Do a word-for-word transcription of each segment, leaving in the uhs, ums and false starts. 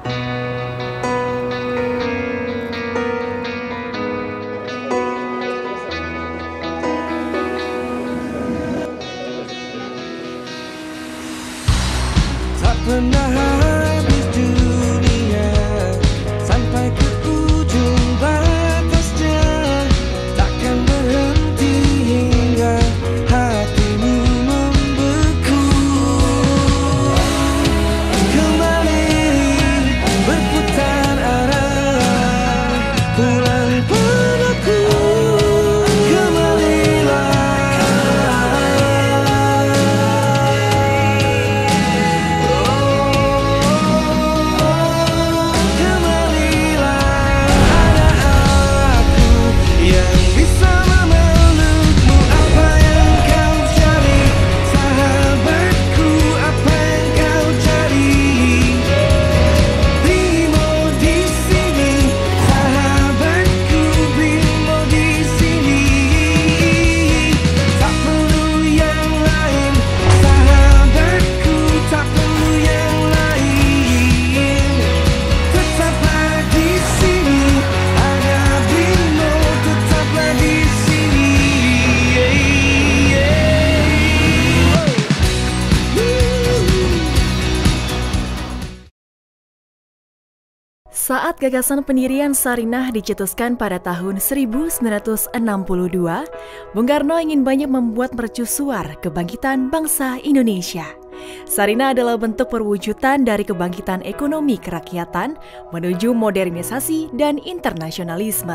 Tak pernah habis dunia sampai ke ujung batasnya, takkan berhenti hingga hatimu membeku. Kembali berputar arah, pulang padaku. Saat gagasan pendirian Sarinah dicetuskan pada tahun seribu sembilan ratus enam puluh dua, Bung Karno ingin banyak membuat mercusuar kebangkitan bangsa Indonesia. Sarinah adalah bentuk perwujudan dari kebangkitan ekonomi kerakyatan menuju modernisasi dan internasionalisme.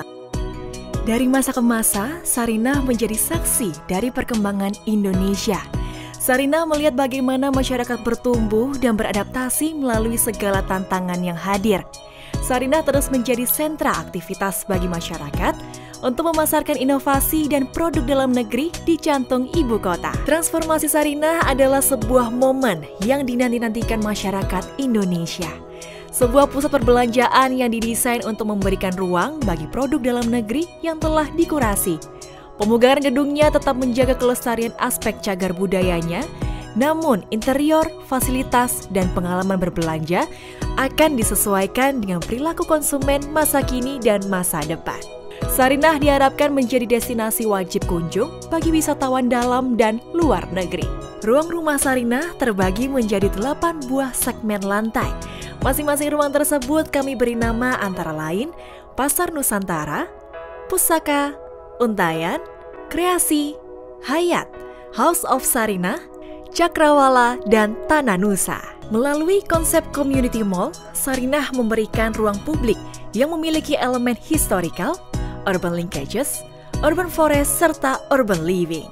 Dari masa ke masa, Sarinah menjadi saksi dari perkembangan Indonesia. Sarinah melihat bagaimana masyarakat bertumbuh dan beradaptasi melalui segala tantangan yang hadir. Sarinah terus menjadi sentra aktivitas bagi masyarakat untuk memasarkan inovasi dan produk dalam negeri di jantung ibu kota. Transformasi Sarinah adalah sebuah momen yang dinanti-nantikan masyarakat Indonesia. Sebuah pusat perbelanjaan yang didesain untuk memberikan ruang bagi produk dalam negeri yang telah dikurasi. Pemugaran gedungnya tetap menjaga kelestarian aspek cagar budayanya, namun interior, fasilitas, dan pengalaman berbelanja akan disesuaikan dengan perilaku konsumen masa kini dan masa depan. Sarinah diharapkan menjadi destinasi wajib kunjung bagi wisatawan dalam dan luar negeri. Ruang rumah Sarinah terbagi menjadi delapan buah segmen lantai. Masing-masing ruang tersebut kami beri nama antara lain Pasar Nusantara, Pusaka, Untayan, Kreasi, Hayat, House of Sarinah, Cakrawala, dan Tanah Nusa. Melalui konsep community mall, Sarinah memberikan ruang publik yang memiliki elemen historical, urban linkages, urban forest, serta urban living.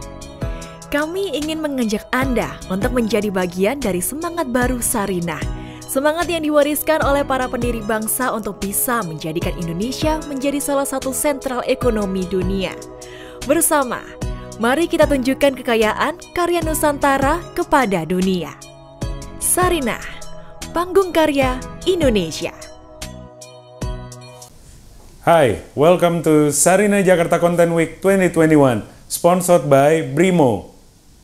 Kami ingin mengajak Anda untuk menjadi bagian dari semangat baru Sarinah. Semangat yang diwariskan oleh para pendiri bangsa untuk bisa menjadikan Indonesia menjadi salah satu sentral ekonomi dunia. Bersama, mari kita tunjukkan kekayaan karya Nusantara kepada dunia. Sarinah, panggung karya Indonesia. Hi, welcome to Sarinah Jakarta Content Week twenty twenty-one, sponsored by Brimo.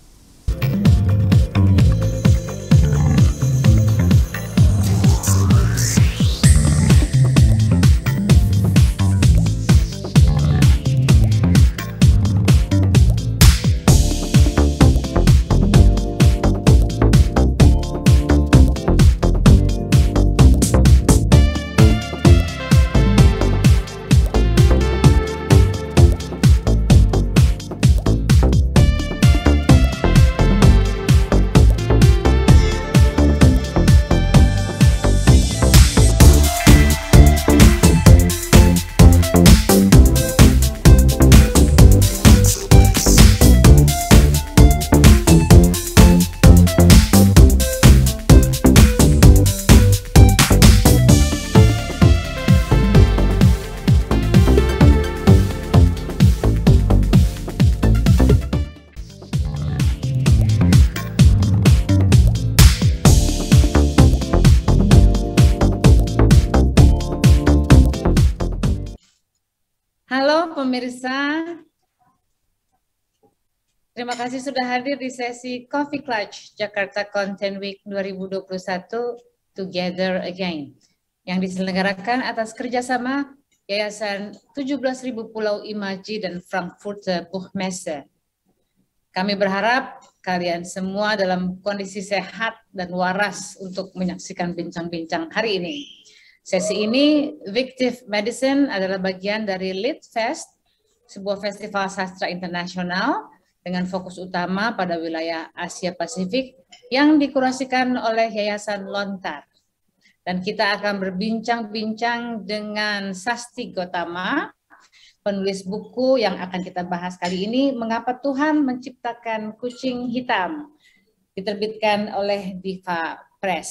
Halo pemirsa, terima kasih sudah hadir di sesi Coffee Clutch Jakarta Content Week dua ribu dua puluh satu Together Again yang diselenggarakan atas kerjasama Yayasan tujuh belas ribu Pulau Imaji dan Frankfurter Buchmesse. Kami berharap kalian semua dalam kondisi sehat dan waras untuk menyaksikan bincang-bincang hari ini. Sesi ini, Victive Medicine adalah bagian dari LitFest, sebuah festival sastra internasional dengan fokus utama pada wilayah Asia Pasifik yang dikurasikan oleh Yayasan Lontar. Dan kita akan berbincang-bincang dengan Sasti Gotama, penulis buku yang akan kita bahas kali ini, Mengapa Tuhan Menciptakan Kucing Hitam, diterbitkan oleh Diva Press.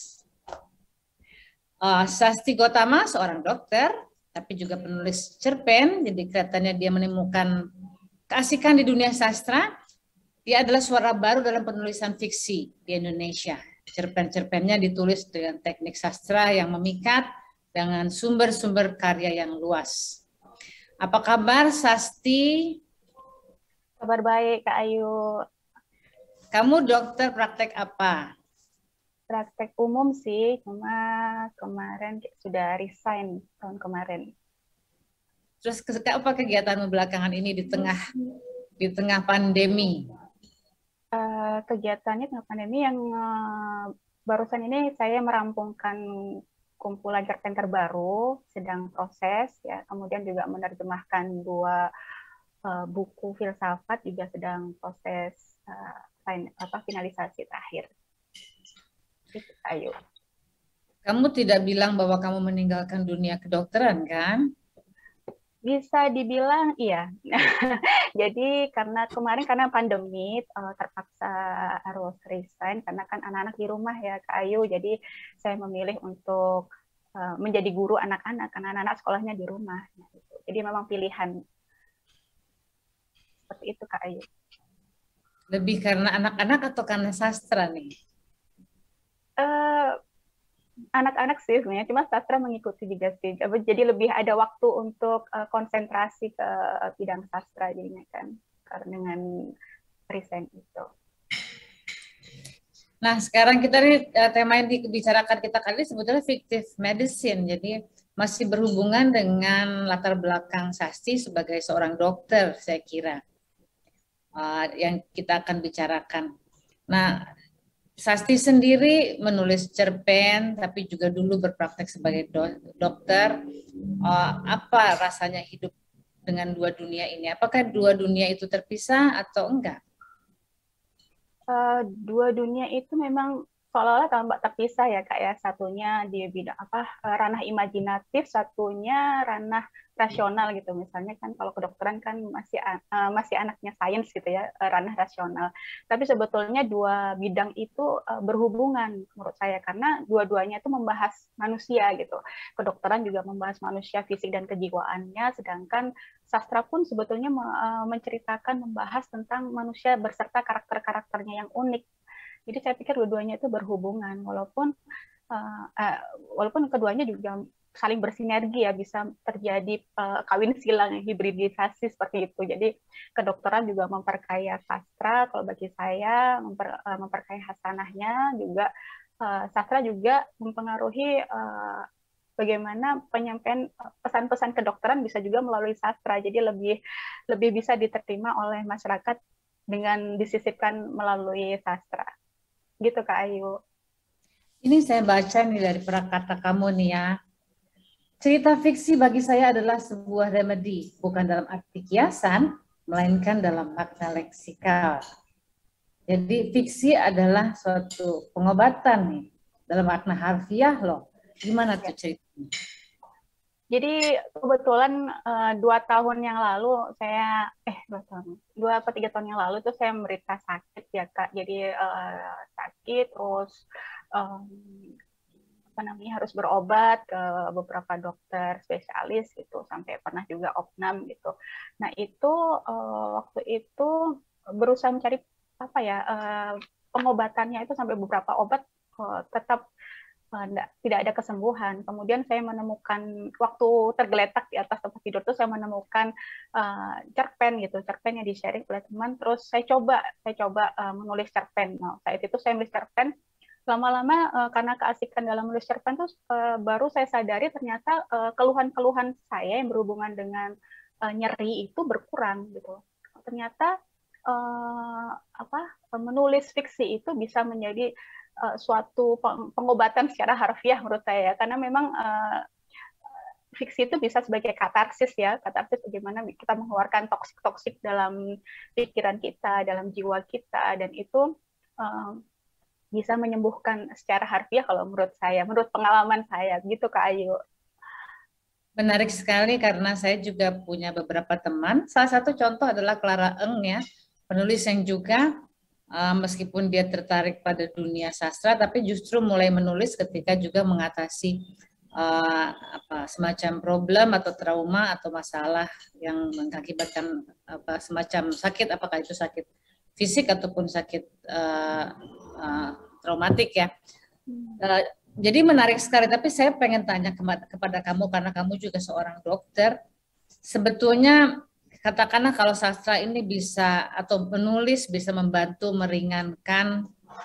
Uh, Sasti Gotama seorang dokter, tapi juga penulis cerpen, jadi kelihatannya dia menemukan keasikan di dunia sastra. Dia adalah suara baru dalam penulisan fiksi di Indonesia. Cerpen-cerpennya ditulis dengan teknik sastra yang memikat dengan sumber-sumber karya yang luas. Apa kabar, Sasti? Kabar baik, Kak Ayu. Kamu dokter praktek apa? Praktek umum sih, cuma kemarin sudah resign tahun kemarin. Terus apa kegiatanmu belakangan ini di tengah di tengah pandemi? Uh, kegiatannya tengah pandemi yang uh, barusan ini saya merampungkan kumpulan cerpen terbaru, sedang proses ya. Kemudian juga menerjemahkan dua uh, buku filsafat, juga sedang proses uh, fin apa, finalisasi terakhir. Gitu, ayo. Kamu tidak bilang bahwa kamu meninggalkan dunia kedokteran, kan? Bisa dibilang iya. Jadi karena kemarin karena pandemi uh, terpaksa harus resign karena kan anak-anak di rumah ya, Kak Ayu. Jadi saya memilih untuk uh, menjadi guru anak-anak karena anak-anak sekolahnya di rumah. Jadi memang pilihan seperti itu, Kak Ayu. Lebih karena anak-anak atau karena sastra nih? Uh, anak-anak sih sebenarnya, cuma sastra mengikuti juga sih. Jadi lebih ada waktu untuk uh, konsentrasi ke bidang sastra jadinya kan, karena dengan resign itu. Nah, sekarang kita nih tema yang dibicarakan kita kali sebetulnya fictive medicine. Jadi masih berhubungan dengan latar belakang Sasti sebagai seorang dokter, saya kira uh, yang kita akan bicarakan. Nah, Sasti sendiri menulis cerpen, tapi juga dulu berpraktek sebagai do dokter. Uh, apa rasanya hidup dengan dua dunia ini? Apakah dua dunia itu terpisah atau enggak? Uh, dua dunia itu memang seolah-olah tambah terpisah ya, Kak ya. Satunya di bidang apa ranah imajinatif, satunya ranah rasional gitu. Misalnya kan kalau kedokteran kan masih uh, masih anaknya sains gitu ya, ranah rasional. Tapi sebetulnya dua bidang itu uh, berhubungan menurut saya karena dua-duanya itu membahas manusia gitu. Kedokteran juga membahas manusia fisik dan kejiwaannya, sedangkan sastra pun sebetulnya uh, menceritakan membahas tentang manusia berserta karakter-karakternya yang unik. Jadi saya pikir dua-duanya itu berhubungan, walaupun uh, uh, walaupun keduanya juga saling bersinergi ya, bisa terjadi uh, kawin silang, hibridisasi seperti itu. Jadi kedokteran juga memperkaya sastra, kalau bagi saya memper, uh, memperkaya hasanahnya, juga uh, sastra juga mempengaruhi uh, bagaimana penyampaian pesan-pesan kedokteran bisa juga melalui sastra. Jadi lebih lebih bisa diterima oleh masyarakat dengan disisipkan melalui sastra. Gitu, Kak Ayu. Ini saya baca nih dari prakata kamu nih ya. Cerita fiksi bagi saya adalah sebuah remedi, bukan dalam arti kiasan, melainkan dalam makna leksikal. Jadi fiksi adalah suatu pengobatan nih, dalam makna harfiah loh. Gimana tuh ceritanya? Jadi kebetulan uh, dua tahun yang lalu saya eh dua tahun dua atau tiga tahun yang lalu tuh saya menderita sakit ya, Kak. Jadi uh, sakit terus um, apa namanya harus berobat ke beberapa dokter spesialis gitu, sampai pernah juga opnam gitu. Nah itu uh, waktu itu berusaha mencari apa ya uh, pengobatannya itu sampai beberapa obat uh, tetap Enggak, tidak ada kesembuhan. Kemudian saya menemukan waktu tergeletak di atas tempat tidur itu saya menemukan uh, cerpen gitu, cerpen yang di-sharing oleh teman. Terus saya coba, saya coba uh, menulis cerpen. Nah, saat itu saya menulis cerpen lama-lama uh, karena keasikan dalam menulis cerpen tuh uh, baru saya sadari ternyata uh, keluhan-keluhan saya yang berhubungan dengan uh, nyeri itu berkurang gitu. Ternyata uh, apa menulis fiksi itu bisa menjadi uh, suatu pengobatan secara harfiah menurut saya, karena memang uh, fiksi itu bisa sebagai katarsis ya, katarsis bagaimana kita mengeluarkan toksik-toksik dalam pikiran kita, dalam jiwa kita, dan itu uh, bisa menyembuhkan secara harfiah kalau menurut saya, menurut pengalaman saya, gitu Kak Ayu. Menarik sekali karena saya juga punya beberapa teman. Salah satu contoh adalah Clara Eng ya, penulis yang juga uh, meskipun dia tertarik pada dunia sastra, tapi justru mulai menulis ketika juga mengatasi uh, apa semacam problem atau trauma atau masalah yang mengakibatkan apa semacam sakit, apakah itu sakit fisik ataupun sakit uh, uh, traumatik ya. Uh, Jadi menarik sekali, tapi saya pengen tanya kepada kamu, karena kamu juga seorang dokter, sebetulnya katakanlah kalau sastra ini bisa, atau menulis bisa membantu meringankan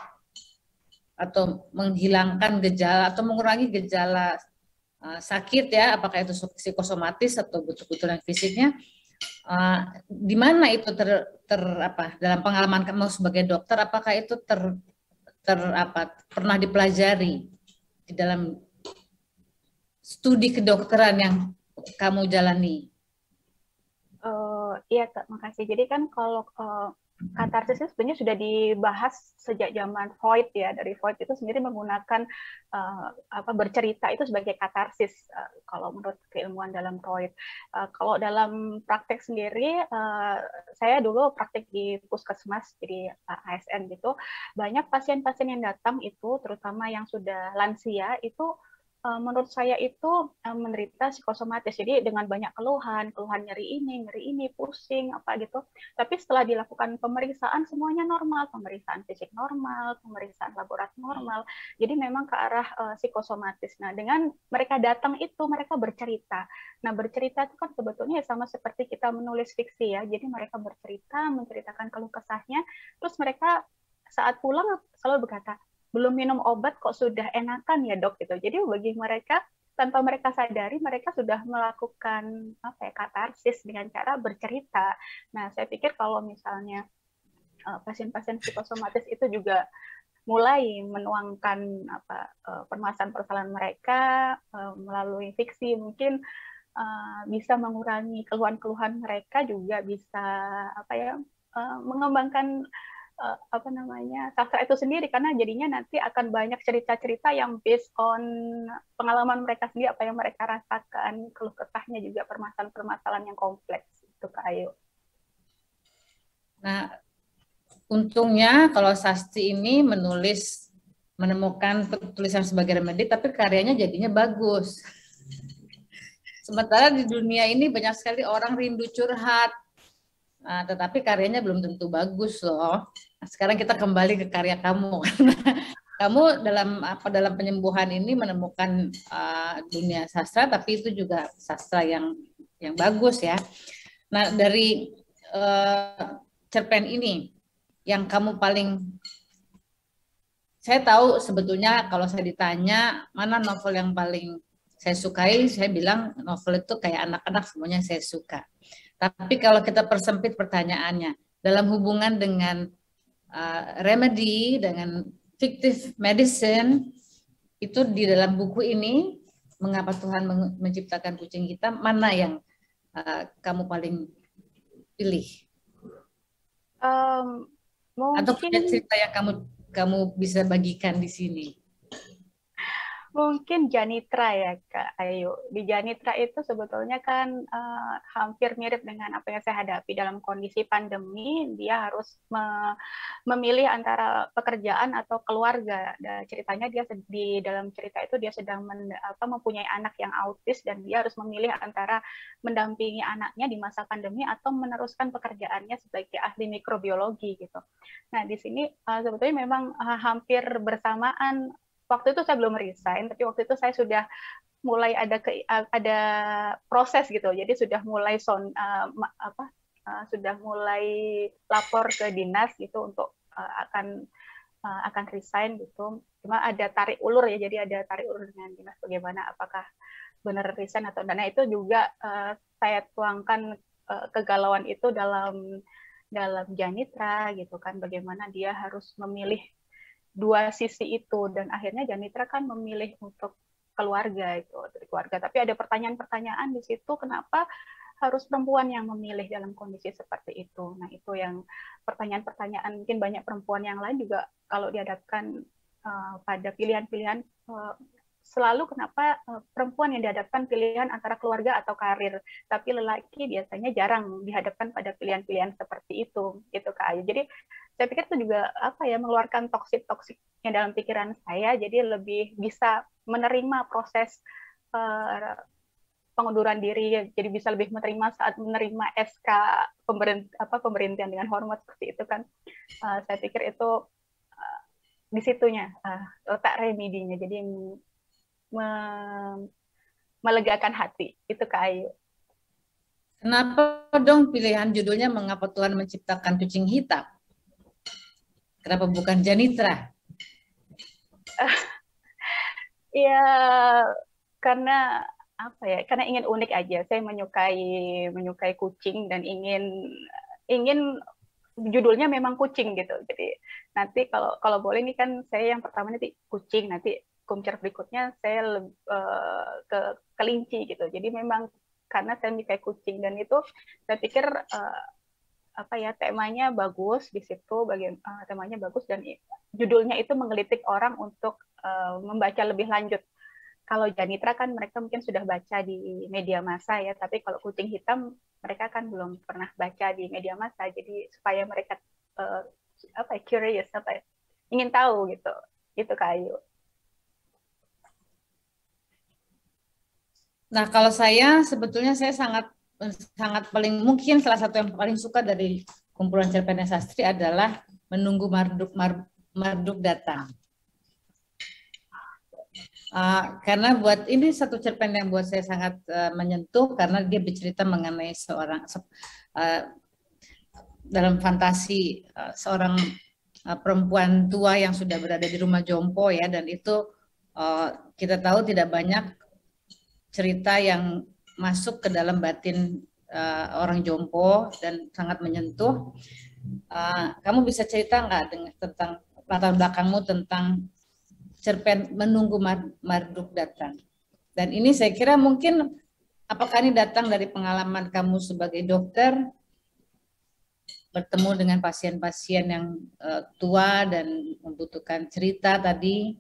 atau menghilangkan gejala, atau mengurangi gejala uh, sakit ya, apakah itu psikosomatis atau betul-betul yang fisiknya, uh, di mana itu ter, ter, apa, dalam pengalaman kamu sebagai dokter, apakah itu ter, ter apa, pernah dipelajari di dalam studi kedokteran yang kamu jalani? Uh, iya Kak, makasih. Jadi kan kalau uh, katarsis itu sebenarnya sudah dibahas sejak zaman Freud ya. Dari Freud itu sendiri menggunakan uh, apa bercerita itu sebagai katarsis uh, kalau menurut keilmuan dalam Freud. Uh, kalau dalam praktek sendiri, uh, saya dulu praktek di puskesmas, jadi uh, A S N gitu. Banyak pasien-pasien yang datang itu, terutama yang sudah lansia, itu menurut saya itu menderita psikosomatis. Jadi dengan banyak keluhan, keluhan nyeri ini, nyeri ini, pusing, apa gitu. Tapi setelah dilakukan pemeriksaan, semuanya normal. Pemeriksaan fisik normal, pemeriksaan laboratorium normal. Jadi memang ke arah uh, psikosomatis. Nah, dengan mereka datang itu, mereka bercerita. Nah, bercerita itu kan sebetulnya sama seperti kita menulis fiksi ya. Jadi mereka bercerita, menceritakan keluh kesahnya. Terus mereka saat pulang selalu berkata, belum minum obat kok sudah enakan ya dok gitu. Jadi bagi mereka tanpa mereka sadari mereka sudah melakukan apa ya katarsis dengan cara bercerita. Nah saya pikir kalau misalnya pasien-pasien psikosomatis itu juga mulai menuangkan apa permasalahan-permasalahan mereka melalui fiksi, mungkin bisa mengurangi keluhan-keluhan mereka, juga bisa apa ya mengembangkan Uh, apa namanya sastra itu sendiri, karena jadinya nanti akan banyak cerita-cerita yang based on pengalaman mereka sendiri, apa yang mereka rasakan, keluh kesahnya juga permasalahan-permasalahan yang kompleks itu Kak Ayu. Nah, untungnya kalau Sasti ini menulis menemukan tulisan sebagai remedi, tapi karyanya jadinya bagus. Sementara di dunia ini banyak sekali orang rindu curhat. Nah, tetapi karyanya belum tentu bagus loh. Nah, sekarang kita kembali ke karya kamu. Kamu dalam apa dalam penyembuhan ini menemukan uh, dunia sastra, tapi itu juga sastra yang yang bagus ya. Nah, dari uh, cerpen ini yang kamu paling, saya tahu sebetulnya kalau saya ditanya mana novel yang paling saya sukai, saya bilang novel itu kayak anak-anak semuanya saya suka. Tapi kalau kita persempit pertanyaannya, dalam hubungan dengan uh, remedy, dengan fictive medicine, itu di dalam buku ini, Mengapa Tuhan Menciptakan Kucing Hitam, mana yang uh, kamu paling pilih? Um, mungkin... Atau punya cerita yang kamu kamu bisa bagikan di sini? Mungkin Janitra ya Kak Ayu. Di Janitra itu sebetulnya kan uh, hampir mirip dengan apa yang saya hadapi dalam kondisi pandemi. Dia harus me memilih antara pekerjaan atau keluarga. Dan ceritanya dia di dalam cerita itu dia sedang men, apa, mempunyai anak yang autis, dan dia harus memilih antara mendampingi anaknya di masa pandemi atau meneruskan pekerjaannya sebagai ahli mikrobiologi gitu. Nah di sini uh, sebetulnya memang uh, hampir bersamaan. Waktu itu saya belum resign, tapi waktu itu saya sudah mulai ada ke, ada proses gitu. Jadi sudah mulai son uh, apa uh, sudah mulai lapor ke dinas gitu untuk uh, akan uh, akan resign gitu. Cuma ada tarik ulur ya, jadi ada tarik ulur dengan dinas bagaimana apakah benar resign atau enggak. Nah itu juga uh, saya tuangkan uh, kegalauan itu dalam dalam Janitra gitu kan, bagaimana dia harus memilih dua sisi itu, dan akhirnya Janitra kan memilih untuk keluarga itu, dari keluarga. Tapi ada pertanyaan-pertanyaan di situ, kenapa harus perempuan yang memilih dalam kondisi seperti itu. Nah, itu yang pertanyaan-pertanyaan, mungkin banyak perempuan yang lain juga kalau dihadapkan uh, pada pilihan-pilihan, uh, selalu kenapa uh, perempuan yang dihadapkan pilihan antara keluarga atau karir, tapi lelaki biasanya jarang dihadapkan pada pilihan-pilihan seperti itu, gitu Kak Ayu. Jadi saya pikir itu juga apa ya, mengeluarkan toksik-toksiknya dalam pikiran saya, jadi lebih bisa menerima proses uh, pengunduran diri, jadi bisa lebih menerima saat menerima S K pemberhent, apa, pemberhentian dengan hormat seperti itu kan. Uh, saya pikir itu uh, di situnya uh, letak remedinya, jadi me melegakan hati, itu Kak Ayu. Kenapa dong pilihan judulnya Mengapa Tuhan Menciptakan Kucing Hitam? Kenapa bukan Janitra? Iya, karena apa ya? Karena ingin unik aja. Saya menyukai menyukai kucing dan ingin ingin judulnya memang kucing gitu. Jadi nanti kalau kalau boleh nih kan saya yang pertama nanti kucing, nanti kumcer berikutnya saya uh, ke kelinci gitu. Jadi memang karena saya menyukai kucing, dan itu saya pikir uh, apa ya, temanya bagus di situ, bagian uh, temanya bagus, dan judulnya itu menggelitik orang untuk uh, membaca lebih lanjut. Kalau Janitra kan mereka mungkin sudah baca di media massa ya, tapi kalau Kucing Hitam mereka kan belum pernah baca di media massa, jadi supaya mereka uh, apa curious, apa ingin tahu gitu, itu Kak Ayu. Nah, kalau saya sebetulnya saya sangat sangat paling mungkin salah satu yang paling suka dari kumpulan cerpennya Sastri adalah Menunggu Marduk Mar, Marduk Datang. Uh, karena buat ini satu cerpen yang buat saya sangat uh, menyentuh, karena dia bercerita mengenai seorang uh, dalam fantasi uh, seorang uh, perempuan tua yang sudah berada di rumah jompo ya, dan itu uh, kita tahu tidak banyak cerita yang masuk ke dalam batin uh, orang jompo dan sangat menyentuh. Uh, kamu bisa cerita nggak dengan tentang latar belakangmu tentang cerpen Menunggu Marduk Datang? Dan ini saya kira mungkin apakah ini datang dari pengalaman kamu sebagai dokter, bertemu dengan pasien-pasien yang uh, tua dan membutuhkan cerita tadi?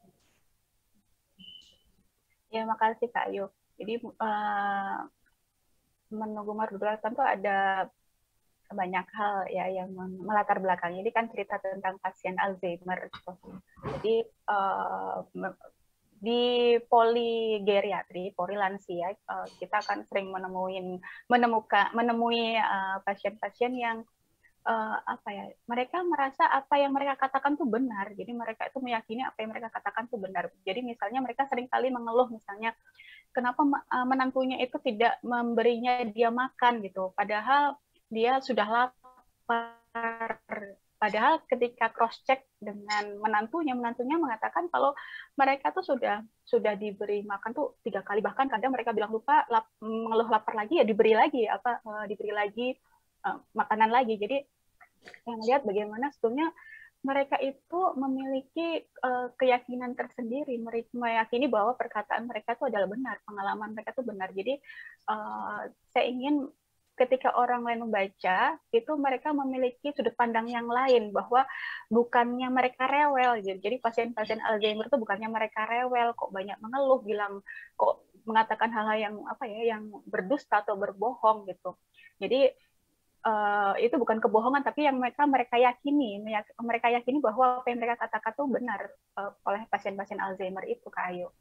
Ya, makasih Kak Ayu. Jadi uh, Menunggu Marduk Datang itu ada banyak hal ya yang melatar belakang. Ini kan cerita tentang pasien Alzheimer. Jadi uh, di poligeriatri, polilansia, uh, kita akan sering menemuin menemukan menemui pasien-pasien uh, yang uh, apa ya? Mereka merasa apa yang mereka katakan tuh benar. Jadi mereka itu meyakini apa yang mereka katakan tuh benar. Jadi misalnya mereka sering kali mengeluh, misalnya kenapa uh, menantunya itu tidak memberinya dia makan gitu. Padahal dia sudah lapar. Padahal ketika cross check dengan menantunya, menantunya mengatakan kalau mereka tuh sudah sudah diberi makan tuh tiga kali, bahkan kadang mereka bilang lupa lap, mengeluh lapar lagi ya diberi lagi apa uh, diberi lagi uh, makanan lagi. Jadi yang lihat bagaimana sebetulnya mereka itu memiliki uh, keyakinan tersendiri, mereka meyakini bahwa perkataan mereka itu adalah benar, pengalaman mereka itu benar. Jadi uh, saya ingin ketika orang lain membaca, itu mereka memiliki sudut pandang yang lain, bahwa bukannya mereka rewel. Jadi pasien-pasien Alzheimer itu bukannya mereka rewel, kok banyak mengeluh, bilang kok mengatakan hal-hal yang apa ya, yang berdusta atau berbohong gitu. Jadi uh, itu bukan kebohongan, tapi yang mereka mereka yakini, mereka yakini bahwa apa yang mereka katakan itu benar uh, oleh pasien-pasien Alzheimer itu, Kak Ayu.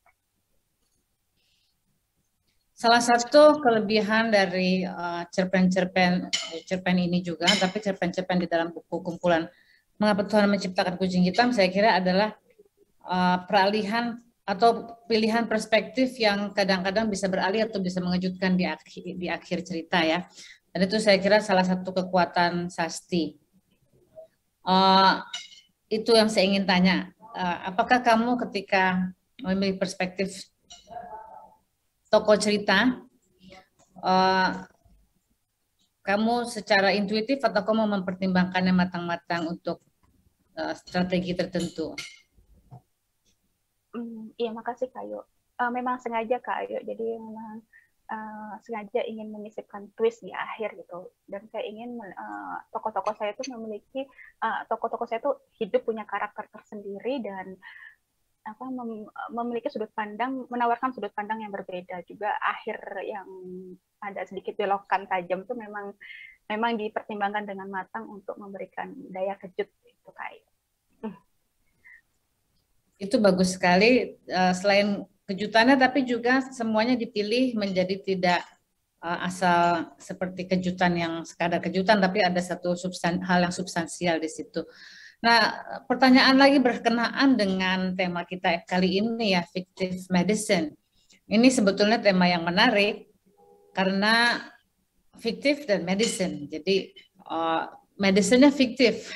Salah satu kelebihan dari cerpen-cerpen uh, cerpen ini juga, tapi cerpen-cerpen di dalam buku kumpulan Mengapa Tuhan Menciptakan Kucing Hitam, saya kira adalah uh, peralihan atau pilihan perspektif yang kadang-kadang bisa beralih atau bisa mengejutkan di akhir, di akhir cerita ya. Dan itu saya kira salah satu kekuatan Sasti. Uh, itu yang saya ingin tanya. Uh, apakah kamu ketika memilih perspektif tokoh cerita, uh, kamu secara intuitif atau kamu mempertimbangkannya matang-matang untuk uh, strategi tertentu? Hmm, iya, makasih Kak Ayu. Uh, memang sengaja Kak Ayu, jadi memang uh, sengaja ingin menyisipkan twist di akhir gitu. Dan saya ingin uh, tokoh-tokoh saya itu memiliki, uh, tokoh-tokoh saya itu hidup punya karakter tersendiri dan apa mem memiliki sudut pandang, menawarkan sudut pandang yang berbeda juga. Akhir yang ada sedikit belokan tajam itu memang memang dipertimbangkan dengan matang untuk memberikan daya kejut itu kayak. Itu bagus sekali. Selain kejutannya, tapi juga semuanya dipilih menjadi tidak asal seperti kejutan yang sekadar kejutan, tapi ada satu substan hal yang substansial di situ. Nah, pertanyaan lagi berkenaan dengan tema kita kali ini ya, fictive medicine. Ini sebetulnya tema yang menarik karena fiktif dan medicine. Jadi uh, medicine-nya fiktif.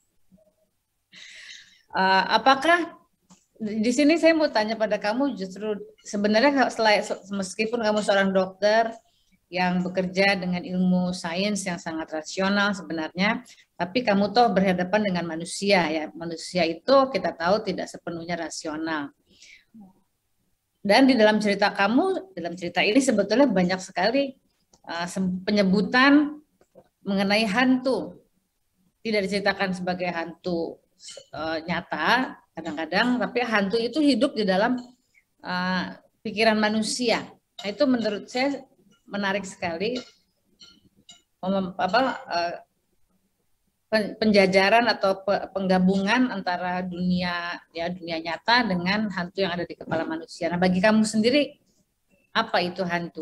Uh, apakah di sini saya mau tanya pada kamu, justru sebenarnya selain meskipun kamu seorang dokter yang bekerja dengan ilmu sains yang sangat rasional sebenarnya, tapi kamu toh berhadapan dengan manusia ya. Manusia itu kita tahu tidak sepenuhnya rasional. Dan di dalam cerita kamu, dalam cerita ini sebetulnya banyak sekali uh, penyebutan mengenai hantu. Tidak diceritakan sebagai hantu uh, nyata kadang-kadang, tapi hantu itu hidup di dalam uh, pikiran manusia. Nah, itu menurut saya menarik sekali. Apa, uh, penjajaran atau penggabungan antara dunia ya dunia nyata dengan hantu yang ada di kepala manusia. Nah, bagi kamu sendiri apa itu hantu?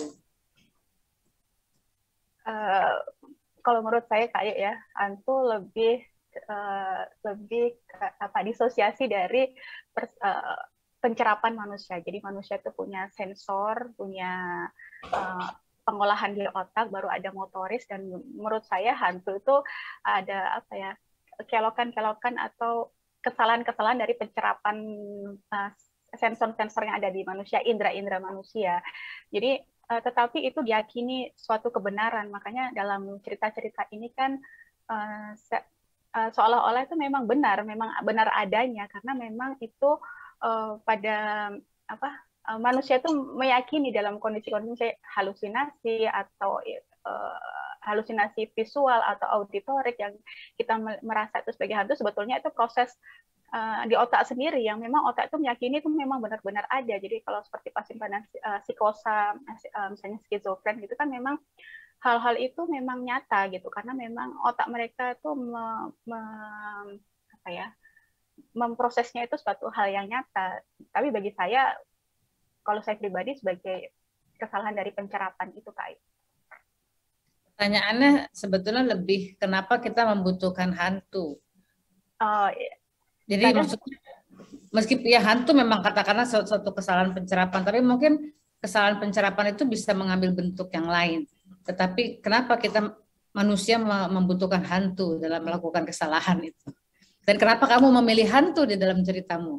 Uh, kalau menurut saya kayak ya, hantu lebih uh, lebih apa disosiasi dari pers, uh, pencerapan manusia. Jadi manusia itu punya sensor, punya uh, pengolahan di otak, baru ada motoris, dan menurut saya hantu itu ada apa ya, kelokan-kelokan atau kesalahan-kesalahan dari pencerapan uh, sensor-sensor yang ada di manusia, indera-indera manusia. Jadi uh, tetapi itu diyakini suatu kebenaran. Makanya dalam cerita-cerita ini kan uh, se- uh, seolah-olah itu memang benar, memang benar adanya, karena memang itu uh, pada apa manusia itu meyakini dalam kondisi-kondisi halusinasi atau uh, halusinasi visual atau auditorik yang kita merasa itu sebagai hantu, sebetulnya itu proses uh, di otak sendiri yang memang otak itu meyakini itu memang benar-benar ada. Jadi kalau seperti pasien pada uh, psikosa, uh, misalnya skizofren gitu kan, memang hal-hal itu memang nyata gitu, karena memang otak mereka itu me, me, apa ya, memprosesnya itu suatu hal yang nyata. Tapi bagi saya, kalau saya pribadi, sebagai kesalahan dari pencerapan itu, Kak. Pertanyaannya sebetulnya lebih kenapa kita membutuhkan hantu? Oh, iya. Jadi kadang, maksudnya meskipun ya hantu memang katakanlah suatu kesalahan pencerapan, tapi mungkin kesalahan pencerapan itu bisa mengambil bentuk yang lain. Tetapi kenapa kita manusia membutuhkan hantu dalam melakukan kesalahan itu? Dan kenapa kamu memilih hantu di dalam ceritamu?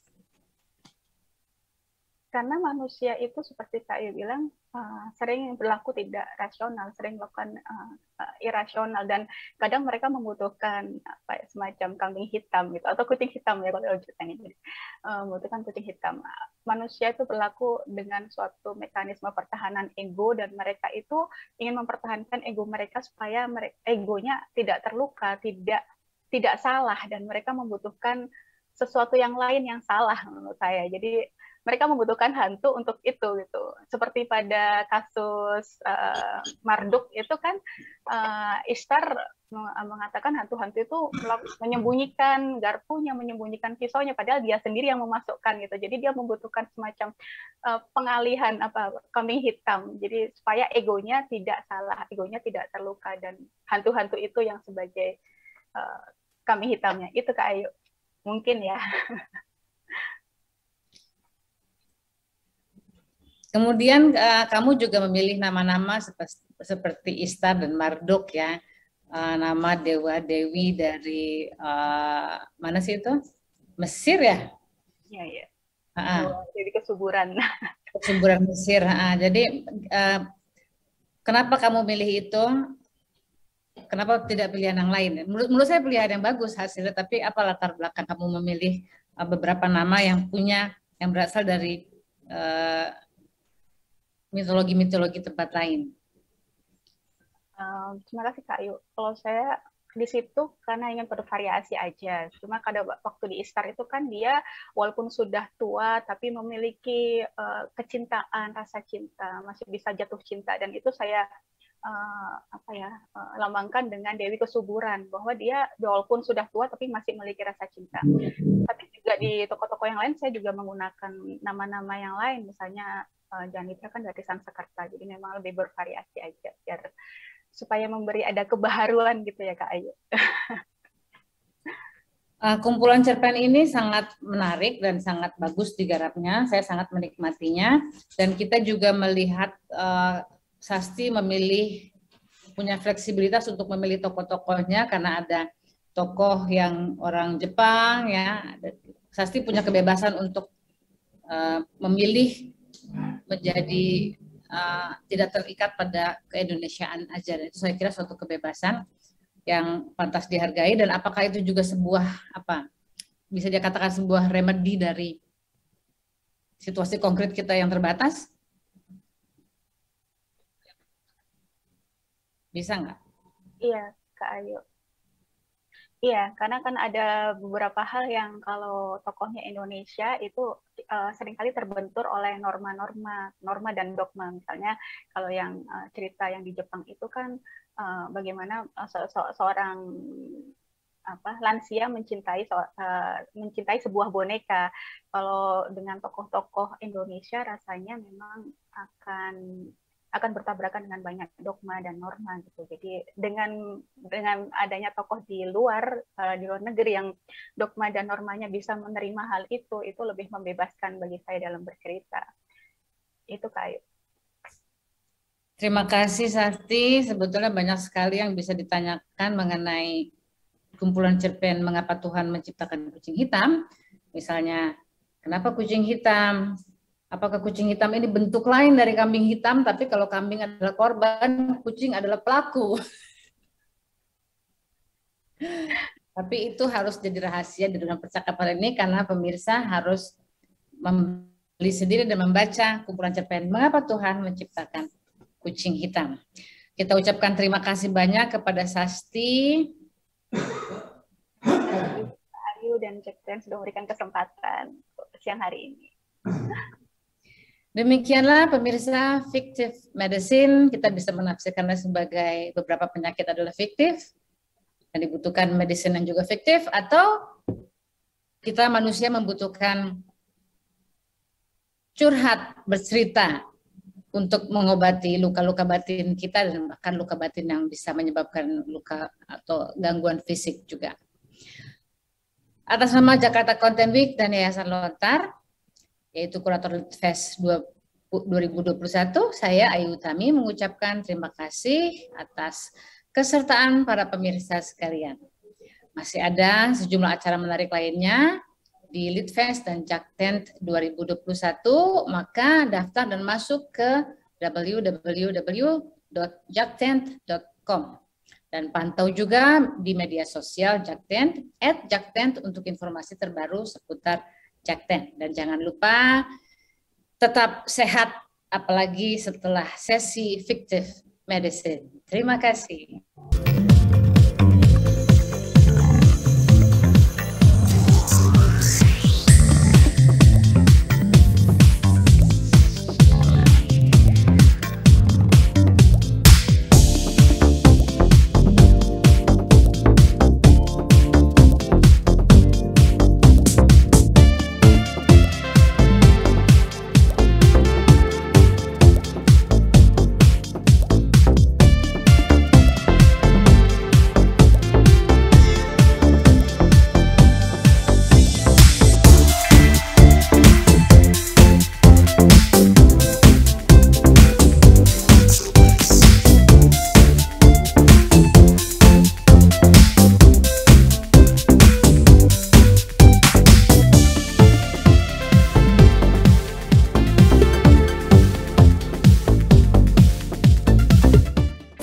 Karena manusia itu seperti Kak Ayu bilang, uh, sering berlaku tidak rasional, sering melakukan uh, uh, irasional, dan kadang mereka membutuhkan apa ya, semacam kambing hitam gitu, atau kucing hitam ya kalau ceritanya, jadi uh, membutuhkan kucing hitam. Manusia itu berlaku dengan suatu mekanisme pertahanan ego, dan mereka itu ingin mempertahankan ego mereka supaya mereka, egonya tidak terluka, tidak tidak salah, dan mereka membutuhkan sesuatu yang lain yang salah menurut saya. Jadi mereka membutuhkan hantu untuk itu gitu. Seperti pada kasus uh, Marduk itu kan, uh, Ishtar mengatakan hantu-hantu itu menyembunyikan garpunya, menyembunyikan pisaunya, padahal dia sendiri yang memasukkan gitu. Jadi dia membutuhkan semacam uh, pengalihan apa kambing hitam. Jadi supaya egonya tidak salah, egonya tidak terluka, dan hantu-hantu itu yang sebagai uh, kambing hitamnya. Itu Kak Ayu. Mungkin ya. Kemudian uh, kamu juga memilih nama-nama seperti, seperti Ishtar dan Marduk ya. uh, nama dewa dewi dari uh, mana sih itu? Mesir ya? Iya, iya. Uh-uh. Jadi kesuburan. Kesuburan Mesir. Uh, jadi uh, kenapa kamu milih itu? Kenapa tidak pilihan yang lain? Menurut, menurut saya pilihan yang bagus hasilnya, tapi apa latar belakang kamu memilih uh, beberapa nama yang punya yang berasal dari uh, mitologi-mitologi tempat lain? Um, terima kasih Kak Ayu. Kalau saya di situ karena ingin bervariasi aja. Cuma kada waktu di Istar itu kan dia walaupun sudah tua tapi memiliki uh, kecintaan, rasa cinta, masih bisa jatuh cinta, dan itu saya uh, apa ya uh, lambangkan dengan Dewi Kesuburan, bahwa dia walaupun sudah tua tapi masih memiliki rasa cinta. Tapi juga di toko-toko yang lain saya juga menggunakan nama-nama yang lain, misalnya uh, Janitra kan dari Sanskerta, jadi memang lebih bervariasi aja biar supaya memberi ada kebaharuan gitu ya Kak Ayu. Uh, kumpulan cerpen ini sangat menarik dan sangat bagus digarapnya. Saya sangat menikmatinya, dan kita juga melihat uh, Sasti memilih, punya fleksibilitas untuk memilih tokoh-tokohnya karena ada tokoh yang orang Jepang ya. Sasti punya kebebasan untuk uh, memilih menjadi Uh, tidak terikat pada keindonesiaan aja. Itu saya kira suatu kebebasan yang pantas dihargai, dan apakah itu juga sebuah apa bisa dikatakan sebuah remedi dari situasi konkret kita yang terbatas? Bisa nggak? Iya Kak Ayu. Iya, karena kan ada beberapa hal yang kalau tokohnya Indonesia itu uh, seringkali terbentur oleh norma-norma, norma dan dogma. Misalnya kalau yang uh, cerita yang di Jepang itu kan uh, bagaimana uh, se se seorang apa lansia mencintai so uh, mencintai sebuah boneka. Kalau dengan tokoh-tokoh Indonesia rasanya memang akan akan bertabrakan dengan banyak dogma dan norma gitu. Jadi dengan dengan adanya tokoh di luar uh, di luar negeri yang dogma dan normanya bisa menerima hal itu, itu lebih membebaskan bagi saya dalam bercerita. Itu Kak Ayu. Terima kasih Sasti. Sebetulnya banyak sekali yang bisa ditanyakan mengenai kumpulan cerpen Mengapa Tuhan Menciptakan Kucing Hitam. Misalnya, kenapa kucing hitam? Apakah kucing hitam ini bentuk lain dari kambing hitam, tapi kalau kambing adalah korban, kucing adalah pelaku. Tapi itu harus jadi rahasia di dalam percakapan ini, karena pemirsa harus membeli sendiri dan membaca kumpulan cerpen Mengapa Tuhan Menciptakan Kucing Hitam. Kita ucapkan terima kasih banyak kepada Sasti, Ayu dan Cekten sudah memberikan kesempatan siang hari ini. Demikianlah pemirsa fictive medicine, kita bisa menafsirkannya sebagai beberapa penyakit adalah fiktif dan dibutuhkan medicine yang juga fiktif, atau kita manusia membutuhkan curhat, bercerita untuk mengobati luka-luka batin kita dan bahkan luka batin yang bisa menyebabkan luka atau gangguan fisik juga. Atas nama Jakarta Content Week dan Yayasan Lontar, yaitu kurator LitFest dua ribu dua puluh satu, saya Ayu Utami mengucapkan terima kasih atas kesertaan para pemirsa sekalian. Masih ada sejumlah acara menarik lainnya di LitFest dan Jaktent dua ribu dua puluh satu, maka daftar dan masuk ke w w w dot jaktent dot com dan pantau juga di media sosial Jaktent, at Jaktent untuk informasi terbaru seputar Jaktent. Dan jangan lupa tetap sehat, apalagi setelah sesi fictive medicine. Terima kasih.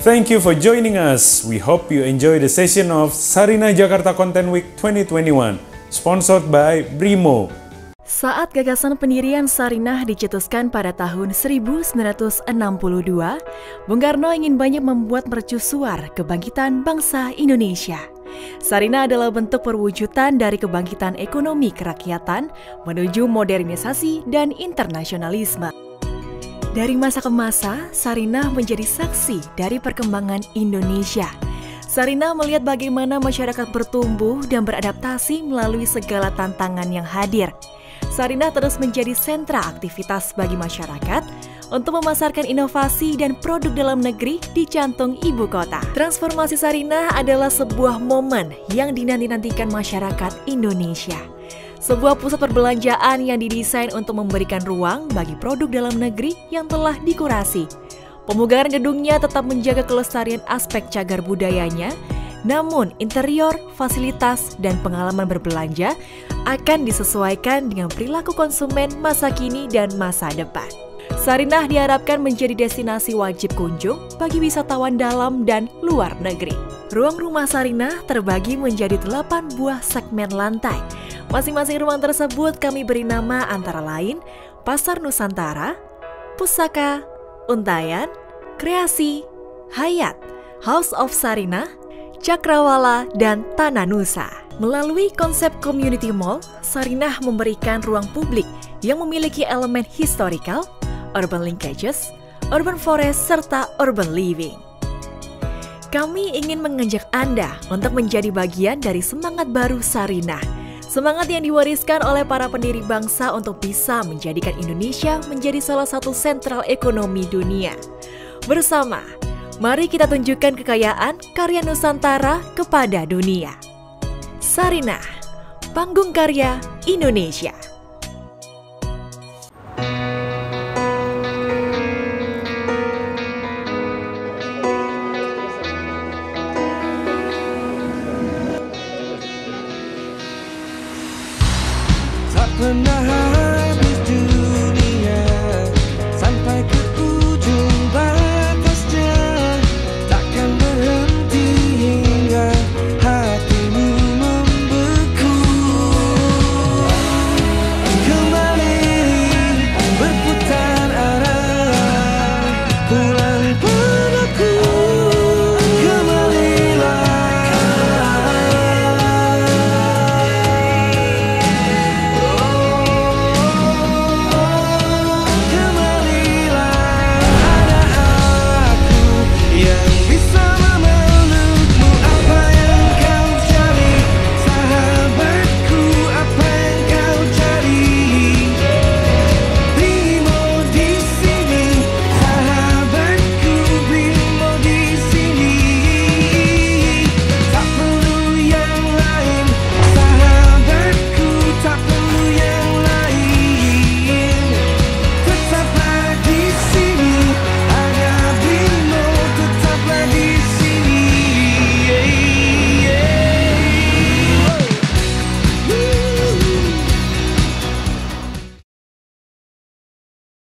Thank you for joining us. We hope you enjoy the session of Sarinah Jakarta Content Week twenty twenty-one, sponsored by Brimo. Saat gagasan pendirian Sarinah dicetuskan pada tahun seribu sembilan ratus enam puluh dua, Bung Karno ingin banyak membuat mercusuar kebangkitan bangsa Indonesia. Sarinah adalah bentuk perwujudan dari kebangkitan ekonomi kerakyatan menuju modernisasi dan internasionalisme. Dari masa ke masa, Sarinah menjadi saksi dari perkembangan Indonesia. Sarinah melihat bagaimana masyarakat bertumbuh dan beradaptasi melalui segala tantangan yang hadir. Sarinah terus menjadi sentra aktivitas bagi masyarakat untuk memasarkan inovasi dan produk dalam negeri di jantung ibu kota. Transformasi Sarinah adalah sebuah momen yang dinanti-nantikan masyarakat Indonesia. Sebuah pusat perbelanjaan yang didesain untuk memberikan ruang bagi produk dalam negeri yang telah dikurasi. Pemugaran gedungnya tetap menjaga kelestarian aspek cagar budayanya, namun interior, fasilitas, dan pengalaman berbelanja akan disesuaikan dengan perilaku konsumen masa kini dan masa depan. Sarinah diharapkan menjadi destinasi wajib kunjung bagi wisatawan dalam dan luar negeri. Ruang rumah Sarinah terbagi menjadi delapan buah segmen lantai. Masing-masing ruang tersebut kami beri nama antara lain Pasar Nusantara, Pusaka, Untayan, Kreasi, Hayat, House of Sarinah, Cakrawala, dan Tanah Nusa. Melalui konsep community mall, Sarinah memberikan ruang publik yang memiliki elemen historical, urban linkages, urban forest, serta urban living. Kami ingin mengajak Anda untuk menjadi bagian dari semangat baru Sarinah. Semangat yang diwariskan oleh para pendiri bangsa untuk bisa menjadikan Indonesia menjadi salah satu sentral ekonomi dunia. Bersama, mari kita tunjukkan kekayaan karya Nusantara kepada dunia. Sarinah, Panggung Karya Indonesia. Tak pernah